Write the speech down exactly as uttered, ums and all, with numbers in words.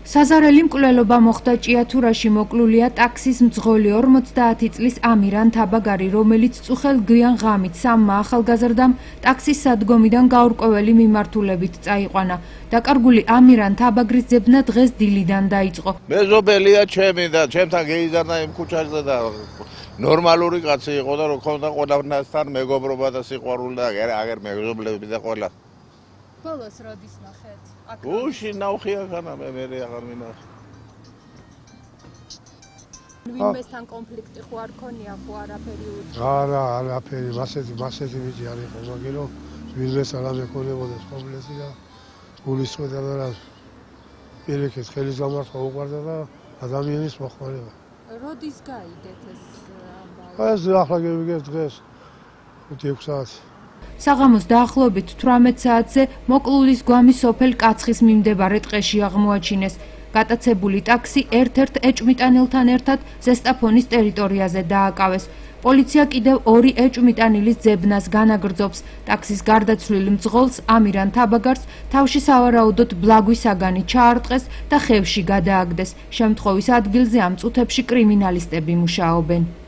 საზარელი მკვლელობა მოხდა ჭიათურაში მოკლულია ტაქსის მძღოლი ორმოცდაათი წლის ამირან თაბაგარი, რომელიც წუხელ გვიან ღამით სამმა ახალგაზრდამ ტაქსის სადგომიდან გაურკვეველი მიმართულებით წაიყვანა. დაკარგული ამირან თაბაგრის ძებნა დღეს დილიდან დაიწყო. მეზობელია ჩემი და ჩემთან გეიზარდა იმ ქუჩაზე და ნორმალური კაცი იყო და რო ქონდა ყველასთან მეგობრობა და სიყვარული და აგერ მეგობრები და ყველა. ბოლოს როდის ნახეთ? უშ ნავხი ახანა მე მე აღარ მინახე. ვინმესთან კონფლიქტი ხო არ ქონია ხო არაფერი უჩვენე? არა, არაფერი, მასეთი მასეთი ბიჭი არ იყო, მაგრამ რომ ვინმეს არ ამეკონებოდეს კომპლექსი და გულისხმობდა და რა პირიქით ხელის გამართვა უყვარდა და ადამიანის მოხმარება. როდის გაიგეთ ეს ამბავი? ეს ახლა გევიგეთ დღეს ხუთი ექვსი საათი. საღამოს დაახლოებით თვრამეტ საათზე მოკლულის გვამი სოფელ კაცხის მიმდებარე ტყეში აღმოაჩინეს. გატაცებული ტაქსი ერთ-ერთ ეჭვმიტანილთან ერთად ზესტაფონის ტერიტორიაზე დააკავეს. პოლიცია კიდევ ორი ეჭვმიტანილის ძებნას განაგრძობს. ტაქსის გარდაცვლილ მძღოლს ამირან თაბაგარს თავში სავარაუდოდ ბლაგვის საგანი ჩაარტყეს და ხევში გადააგდეს. შემთხვევის ადგილზე ამ წუთებში კრიმინალისტები მუშაობენ.